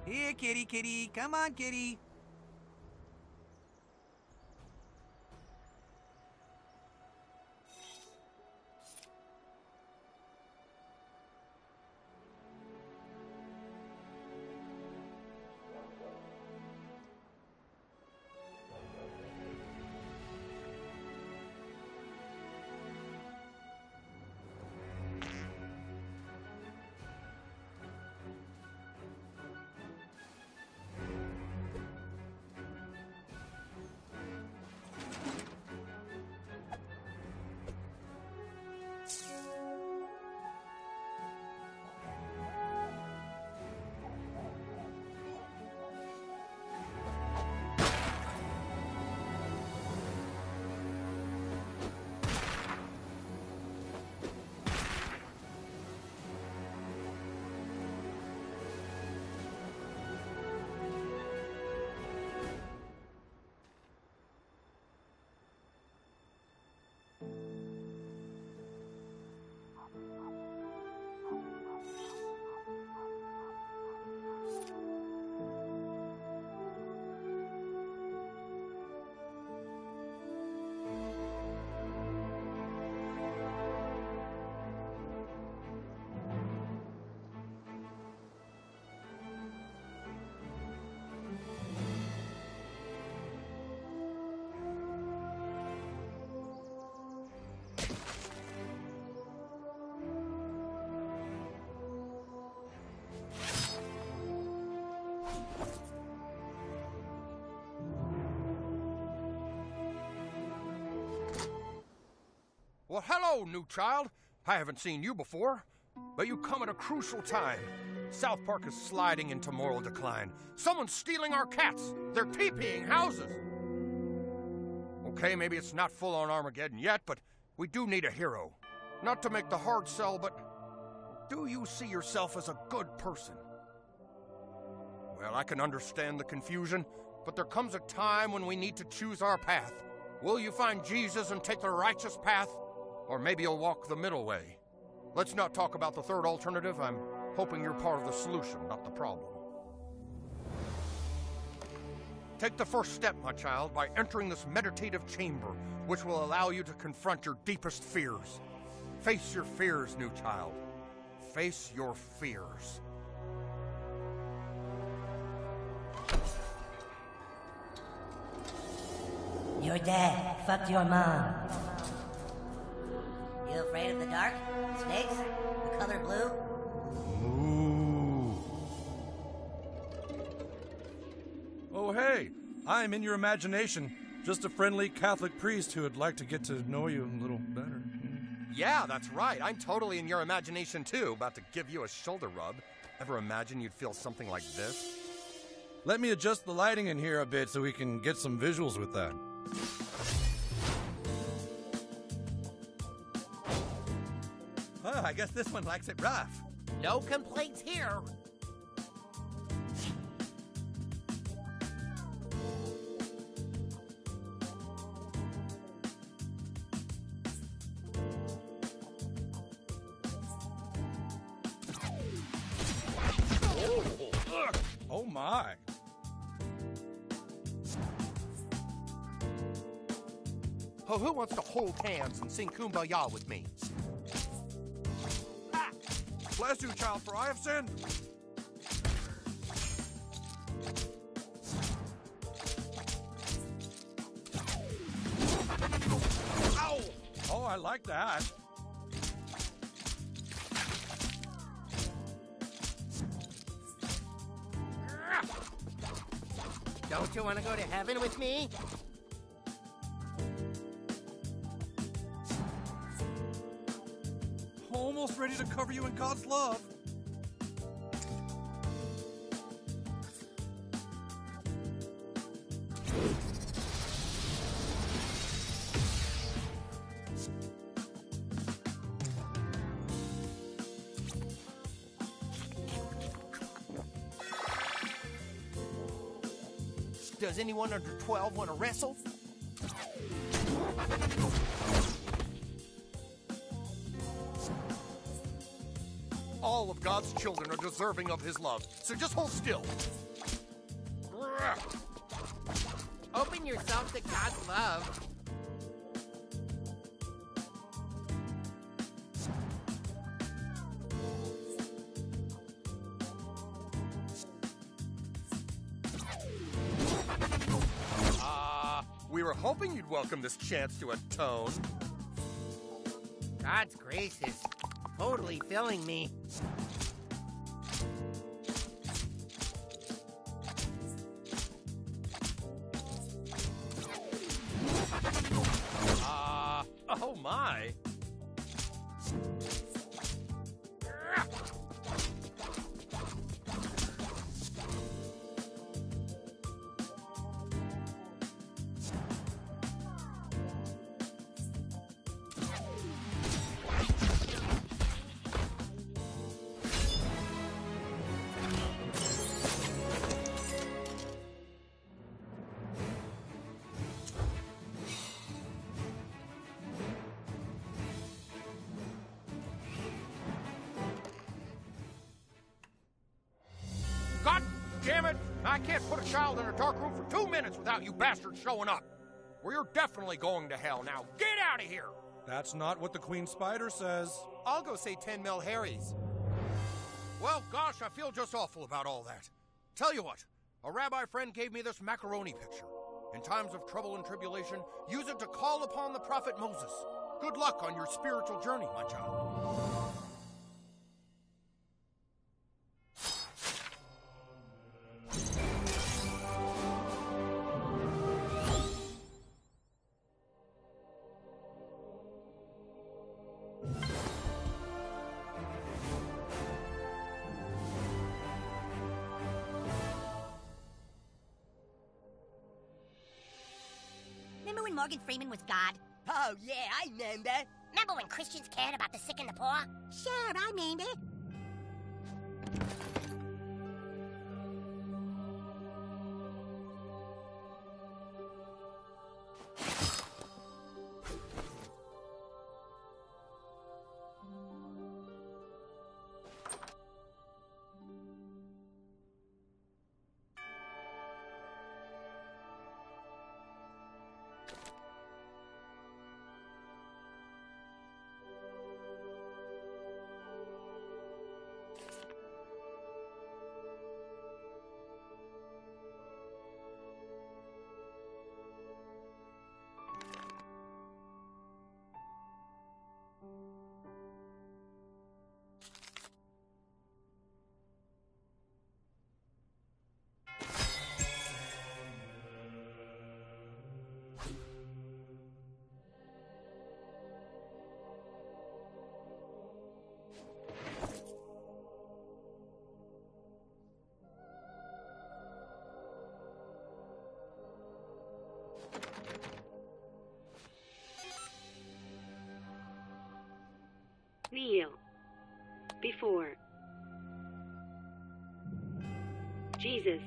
Here, kitty, kitty. Come on, kitty. Well, hello, new child. I haven't seen you before, but you come at a crucial time. South Park is sliding into moral decline. Someone's stealing our cats. They're TPing houses. Okay, maybe it's not full-on Armageddon yet, but we do need a hero. Not to make the hard sell, but do you see yourself as a good person? Well, I can understand the confusion, but there comes a time when we need to choose our path. Will you find Jesus and take the righteous path? Or maybe you'll walk the middle way. Let's not talk about the third alternative. I'm hoping you're part of the solution, not the problem. Take the first step, my child, by entering this meditative chamber, which will allow you to confront your deepest fears. Face your fears, new child. Face your fears. Your dad fucked your mom. You afraid of the dark? Snakes? The color blue? Ooh. Oh, hey, I'm in your imagination. Just a friendly Catholic priest who would like to get to know you a little better. Yeah, that's right. I'm totally in your imagination, too. About to give you a shoulder rub. Ever imagine you'd feel something like this? Let me adjust the lighting in here a bit so we can get some visuals with that. Oh, I guess this one likes it rough. No complaints here. Oh my. Oh, who wants to hold hands and sing Kumbaya with me? Bless you, child, for I have sinned. Ow! Oh, I like that. Don't you want to go to heaven with me? Almost ready to cover you in God's love. Does anyone under 12 want to wrestle? all of God's children are deserving of his love. So just hold still. Open yourself to God's love. We were hoping you'd welcome this chance to atone. God's grace is totally filling me. Oh my. God damn it! I can't put a child in a dark room for 2 minutes without you bastards showing up. Well, you're definitely going to hell now. Get out of here! That's not what the Queen Spider says. I'll go say 10 mil Harry's. Well, gosh, I feel just awful about all that. Tell you what, a rabbi friend gave me this macaroni picture. In times of trouble and tribulation, use it to call upon the prophet Moses. Good luck on your spiritual journey, my child. Remember when Morgan Freeman was God? Oh, yeah, I remember. Remember when Christians cared about the sick and the poor? Sure, I remember. Kneel before Jesus.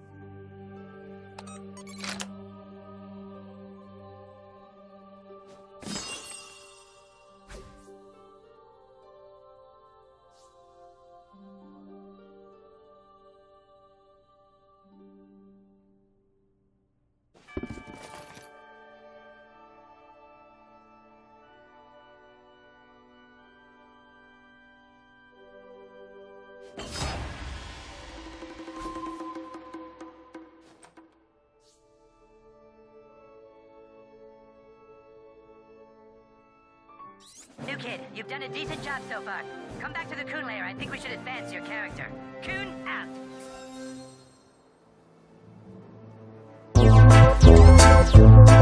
New kid, you've done a decent job so far. Come back to the Coon Lair. I think we should advance your character. Coon out.